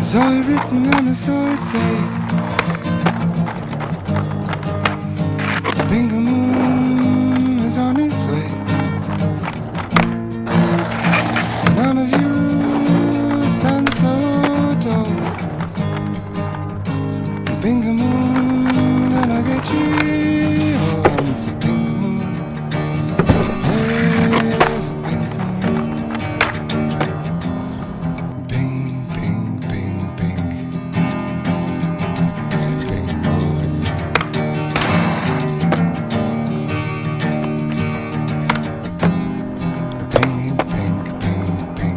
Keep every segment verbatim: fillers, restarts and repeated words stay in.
Zoe written on a sword say, the pink moon is on its way. None of you stand so tall. The pink moon gonna get you. Oh, it's a pink moon. There's a pink moon. Pink, pink, pink, pink. Pink moon. Pink, pink, pink, pink.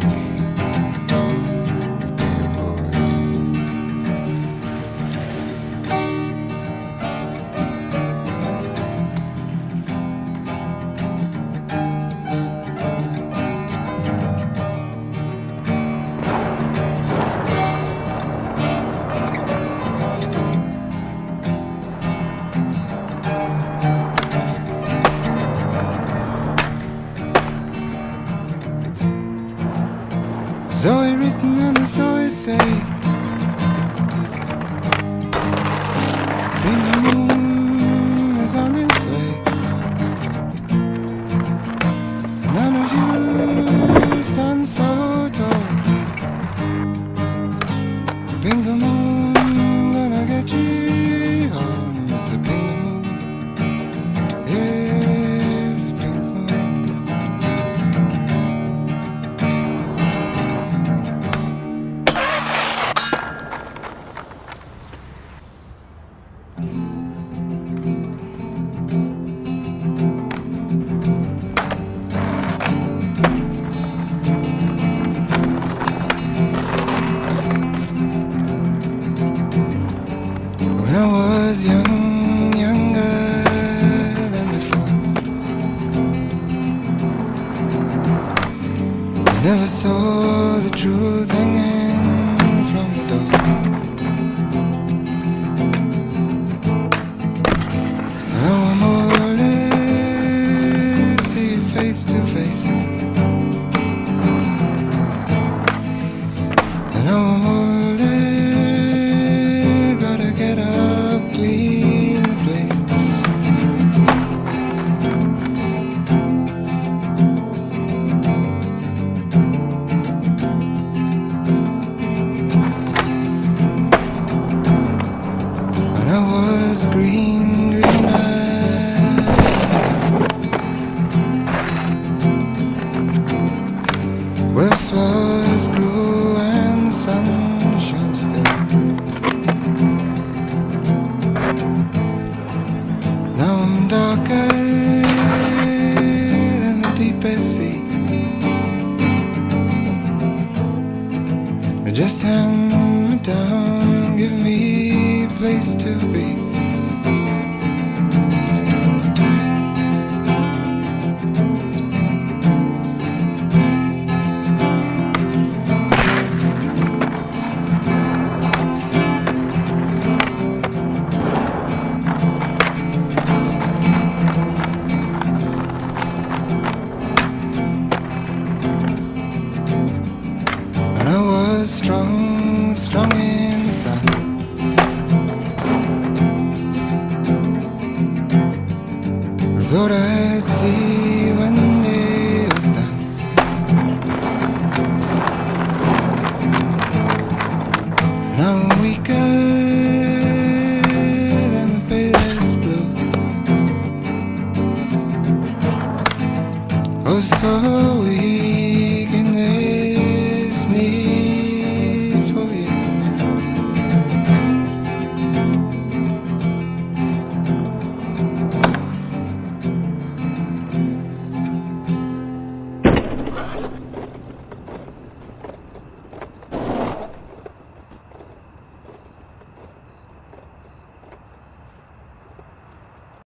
Pink moon. Zoe written on a Zoe say, pink moon is on its way. None of you stand so tall. The pink moon gonna get you home. It's a pink moon. Yeah, it's a pink moon. When I was young, younger than before, I never saw the truth hanging from the door. Now I'm older, see it face to face. And now I'm older, gotta get up, clean the place. When I was green, green-eyed, where flowers grew and the sun shone still. Now I'm darker than the deepest sea. Just hand me down, give me a place to be. And I was strong, strong in the sun. Thought I'd see when the day was done. Now I'm weaker than the palest blue. Oh, so